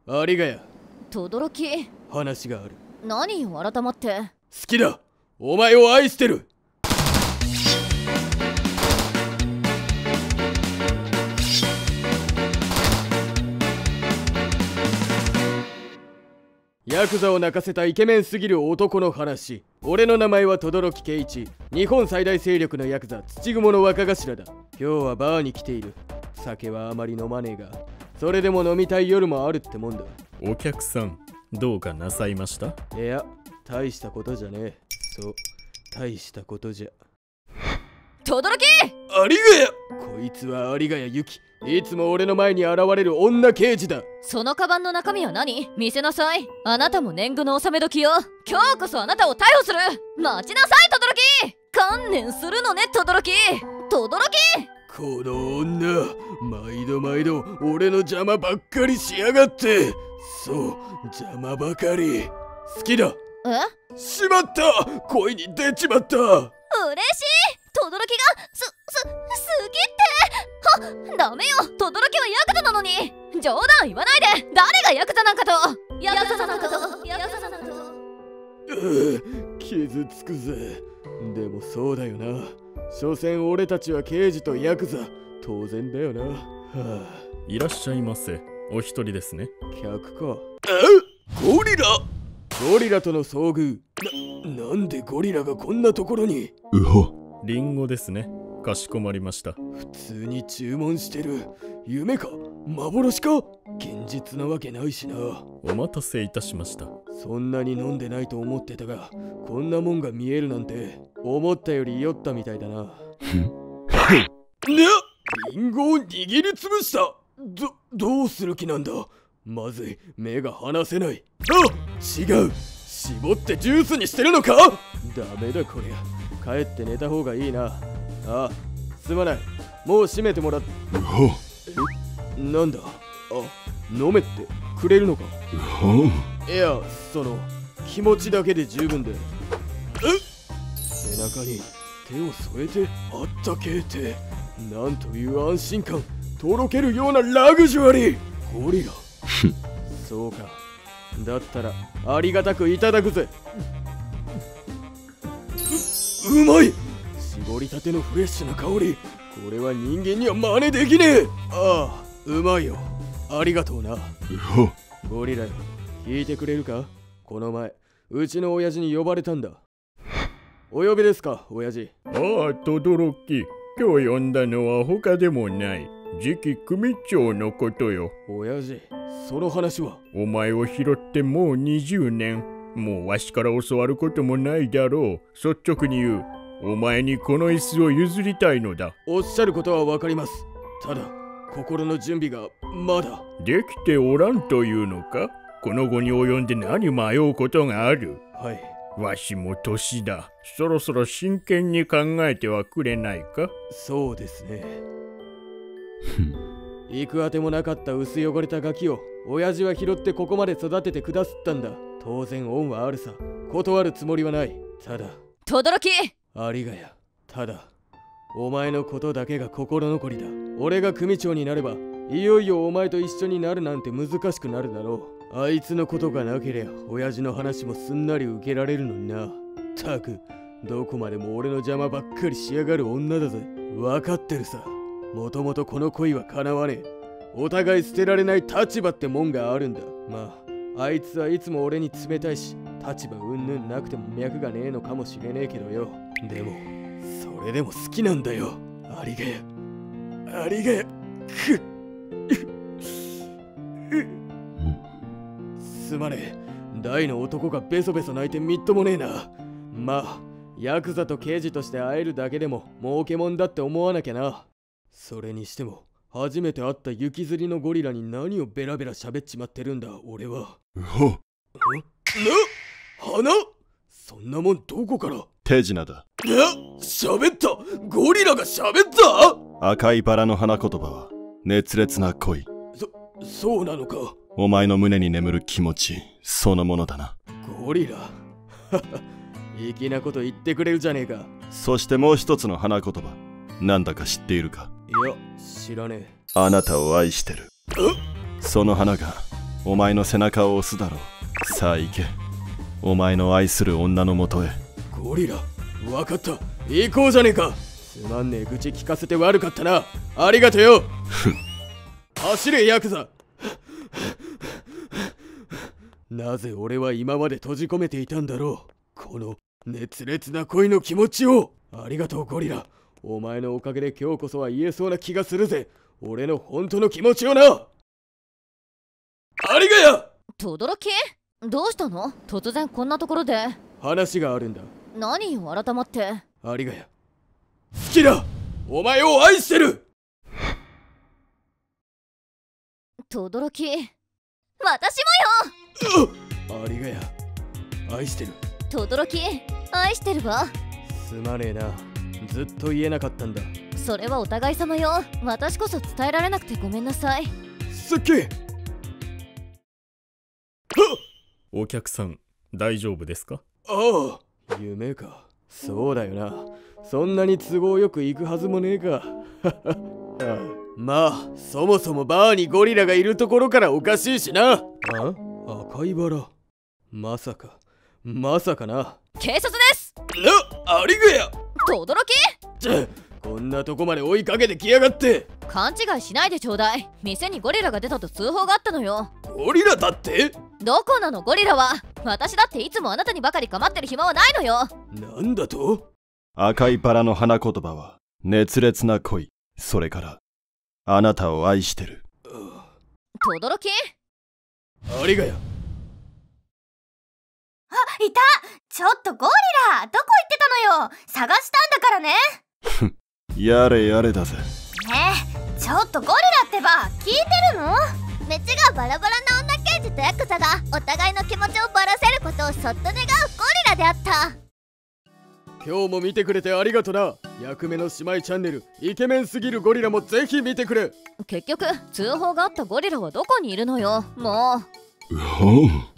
ありがや。 轟。 話がある。 何よ改まって。 好きだ。お前を愛してる。ヤクザを泣かせたイケメンすぎる男の話。俺の名前は轟圭一。日本最大勢力のヤクザ土蜘蛛の若頭だ。今日はバーに来ている。酒はあまり飲まねえが、それでも飲みたい夜もあるってもんだ。 お客さん、どうかなさいました？ いや、大したことじゃねえ。そう、大したことじゃ。 轟！ ありがや。こいつは有ヶ谷由紀。いつも俺の前に現れる女刑事だ。 そのカバンの中身は何？見せなさい。あなたも年貢の納め時よ。今日こそあなたを逮捕する。待ちなさい轟！観念するのね轟！ この女、毎度毎度俺の邪魔ばっかりしやがって。そう、邪魔ばかり。好きだ。 え？ しまった、恋に出ちまった。 嬉しい。轟が好きって。ダメよ、轟はヤクザなのに。冗談言わないで。誰がヤクザなんかと。ヤクザなんかと。 傷つくぜ。でもそうだよな。所詮俺たちは刑事とヤクザ。当然だよな。 いらっしゃいませ。お一人ですね。 客か。ゴリラ。ゴリラとの遭遇。なんでゴリラがこんなところに。 うほ。 リンゴですね。かしこまりました。 普通に注文してる。夢か幻か。現実なわけないしな。 お待たせいたしました。 そんなに飲んでないと思ってたが、こんなもんが見えるなんて思ったより酔ったみたいだな。リンゴを握りつぶした。どうする気なんだ。まずい、目が離せない。違う、絞ってジュースにしてるのか。ダメだこりゃ。帰って寝た方がいいな。すまない。もう閉めてもらっ。 うほ。 なんだ。飲めってくれるのか。 うほ。 いや、気持ちだけで十分で。背中に手を添えてあったけえって、なんという安心感。とろけるようなラグジュアリー。ゴリラ。そうか。だったらありがたくいただくぜ。うまい。絞りたてのフレッシュな香り。これは人間には真似できねえ。うまいよ。ありがとうな。ゴリラよ、聞いてくれるか。この前うちの親父に呼ばれたんだ。お呼びですか、親父。 轟。今日呼んだのは他でもない。次期組長のことよ。 親父、その話は。 お前を拾ってもう20年。もうわしから教わることもないだろう。率直に言う。お前にこの椅子を譲りたいのだ。 おっしゃることはわかります。ただ心の準備がまだできておらんというのか。この後に及んで何迷うことがある。 はい。 わしも年だ。そろそろ真剣に考えてはくれないか。 そうですね。行くあてもなかった薄汚れたガキを親父は拾ってここまで育ててくだすったんだ。当然恩はあるさ。断るつもりはない。ただ轟。 ありがや。ただお前のことだけが心残りだ。俺が組長になればいよいよお前と一緒になるなんて難しくなるだろう。あいつのことがなけりゃ親父の話もすんなり受けられるのにな。たく、どこまでも俺の邪魔ばっかりしやがる女だぜ。分かってるさ。もともとこの恋は叶わねえ。お互い捨てられない立場ってもんがあるんだ。まあ、あいつはいつも俺に冷たいし、立場うんぬんなくても脈がねえのかもしれねえけどよ。でもそれでも好きなんだよ。ありがや。ありがや。すまねえ。大の男がベソベソ泣いてみっともねえな。まあ、ヤクザと刑事として会えるだけでも儲けもんだって思わなきゃな。それにしても初めて会った雪吊りのゴリラに何をベラベラ喋っちまってるんだ俺は。花？そんなもんどこから。 手品だ。 喋った。ゴリラが喋った。 赤いバラの花言葉は熱烈な恋。 そうなのか。 お前の胸に眠る気持ちそのものだな。 ゴリラ。粋なこと言ってくれるじゃねえか。 そしてもう一つの花言葉、なんだか知っているか。 いや、知らねえ。 あなたを愛してる。その花がお前の背中を押すだろう。さあ行け、お前の愛する女のもとへ。 ゴリラ、わかった、行こうじゃねえか。つまんねえ愚痴聞かせて悪かったな。ありがとよ。走れヤクザ。なぜ俺は今まで閉じ込めていたんだろう、この熱烈な恋の気持ちを。ありがとうゴリラ、お前のおかげで今日こそは言えそうな気がするぜ、俺の本当の気持ちをな。ありがや。 轟、どうしたの？突然こんなところで。 話があるんだ。 何よ改まって。 ありがや、好きだ、お前を愛してる。 轟、私もよ。 ありがや、愛してる。 轟、愛してるわ。 すまねえな、ずっと言えなかったんだ。 それはお互い様よ。私こそ伝えられなくてごめんなさい。 すっげえ。 お客さん、大丈夫ですか？ ああ、夢か。そうだよな、そんなに都合よく行くはずもねえか。まあそもそもバーにゴリラがいるところからおかしいしな。赤いバラ、まさかな。 警察です。 ありがや。 轟、 こんなとこまで追いかけてきやがって。 勘違いしないでちょうだい。店にゴリラが出たと通報があったのよ。 ゴリラだって？ どこなのゴリラは。私だっていつもあなたにばかり構ってる暇はないのよ。 なんだと？ 赤いバラの花言葉は熱烈な恋、それからあなたを愛してる。 轟、 ありがや。 あ、いた。ちょっとゴリラ、どこ行ってたのよ。探したんだからね。 やれやれだぜ。 ねえ、ちょっとゴリラってば、聞いてるの？ 熱がバラバラな女刑事とヤクザがお互いの気持ちをばらせることをそっと願うゴリラであった。 今日も見てくれてありがとな。役目の姉妹チャンネル、イケメンすぎるゴリラもぜひ見てくれ。 結局通報があったゴリラはどこにいるのよ。もう。